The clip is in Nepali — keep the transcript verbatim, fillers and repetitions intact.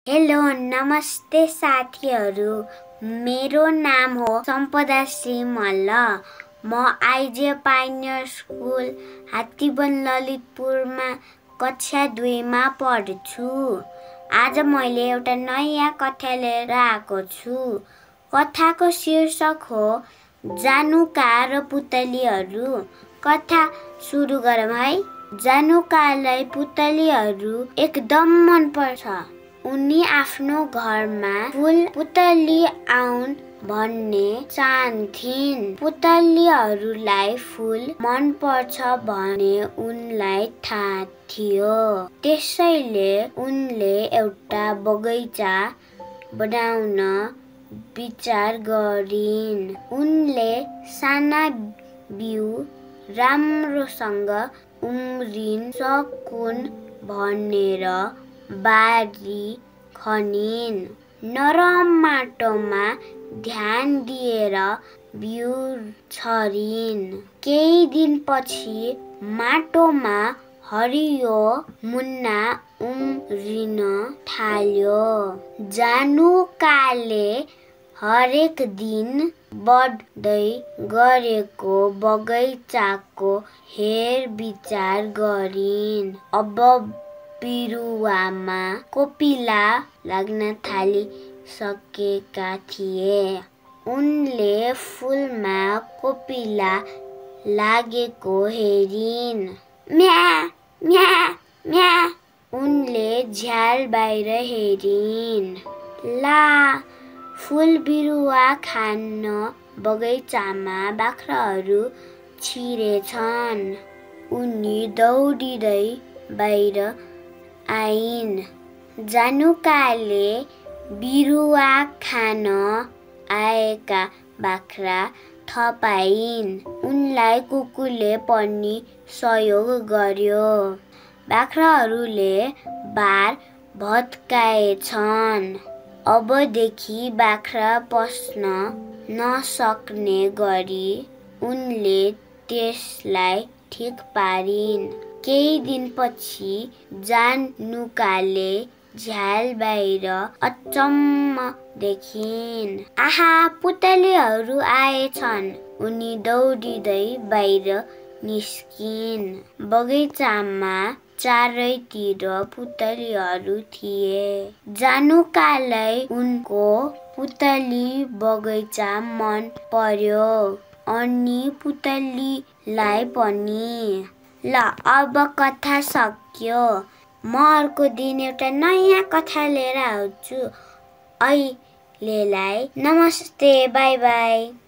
हेलो नमस्ते साथीहरू, मेरो नाम हो सम्पदा श्री मल्ल। म आइजे पाइनियर स्कुल हात्तीबन ललितपुरमा कक्षा दुईमा पढ्छु। आज मैले एउटा नयाँ कथा लिएर आएको छु। कथाको शीर्षक हो जानुका र पुतलीहरू। कथा सुरु गरौँ है। जानुकालाई पुतलीहरू एकदम मन पर्छ। उनी आफ्नो घरमा फुल पुतली आउन् भन्ने चाहन्थिन्। पुतलीहरूलाई फुल मन पर्छ भन्ने उनलाई थाहा थियो। त्यसैले उनले एउटा बगैँचा बनाउन विचार गरिन्। उनले साना बिउ राम्रोसँग उम्रिन सकुन् भनेर बारी खनिन्। नरम माटोमा ध्यान दिएर बिउ छरिन्। केही दिनपछि माटोमा हरियो मुन्ना उम्रिन थाल्यो। जानुकाले हरेक दिन बढ्दै गरेको बगैँचाको हेरविचार गरिन्। अब बिरुवामा कोपिला लाग्न थालिसकेका थिए। उनले फुलमा कोपिला लागेको हेरिन्। म्या म्या म्या उनले झ्याल बाहिर हेरिन्। ला फुल बिरुवा खान बगैँचामा बाख्राहरू छिरेछन्। उनी दौडिँदै बाहिर आइन्। जानुकाले बिरुवा खान आएका बाख्रा थपाइन्। उनलाई कुकुरले पनि सहयोग गर्यो। बाख्राहरूले बार भत्काएछन्। अबदेखि बाख्रा पस्न नसक्ने गरी उनले त्यसलाई ठिक पारिन्। केही दिनपछि जानुकाले झ्याल बाहिर अचम्म देखिन्। आहा पुतलीहरू आएछन्। उनी दौडिँदै बाहिर निस्किन्। बगैँचामा चारैतिर पुतलीहरू थिए। जानुकालाई उनको पुतली बगैँचा मन पर्यो अनि पुतलीलाई पनि। ल अब कथा सक्यो। म अर्को दिन एउटा नयाँ कथा लिएर आउँछु। अहिलेलाई नमस्ते, बाई बाई।